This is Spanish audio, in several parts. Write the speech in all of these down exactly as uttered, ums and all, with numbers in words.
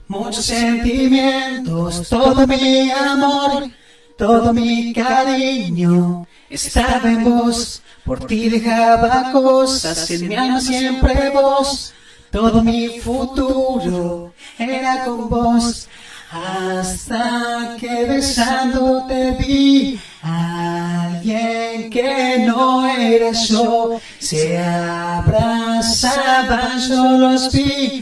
muchos sentimientos, todo mi amor, todo mi cariño estaba en vos. Por ti dejaba cosas, en mi alma siempre vos. Todo mi futuro era con vos. Hasta que besándote vi a alguien que no era yo. Se abrazaban, yo los vi.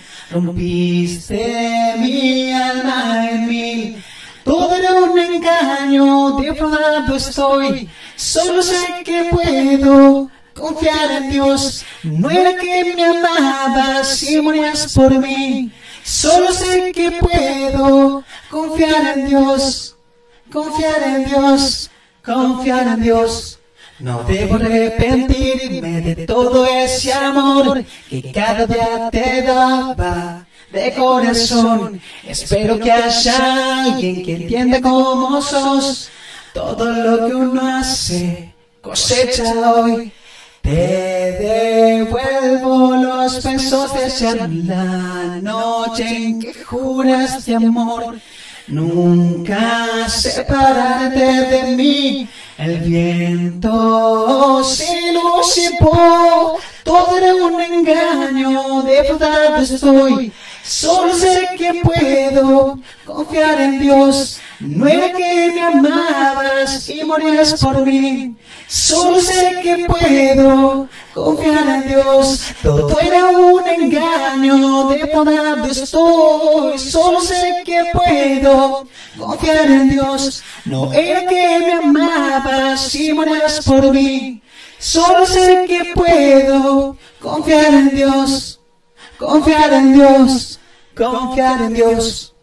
Rompiste mi alma en mil. Todo era un engaño, defraudado estoy. Solo sé que puedo confiar en Dios. No era que me amabas y morías por mí. Solo sé que puedo confiar en Dios, confiar en Dios, confiar en Dios. No debo arrepentirme de todo ese amor que cada día te daba de corazón. Espero que haya alguien que entienda cómo sos. Todo lo que uno hace cosecha hoy. Te devuelvo los besos de ayer, la noche en que juraste amor. Nunca separarte de mí. El viento se lo llevó. Todo era un engaño, defraudado estoy. Solo sé que puedo confiar en Dios. No era que me amabas y morías por mí. Solo sé que puedo confiar en Dios. Todo era un engaño, defraudado estoy. Solo sé que puedo confiar en Dios. No era que me amabas y morías por mí. Solo sé que puedo confiar en Dios. Confiar en Dios, confiar en Dios.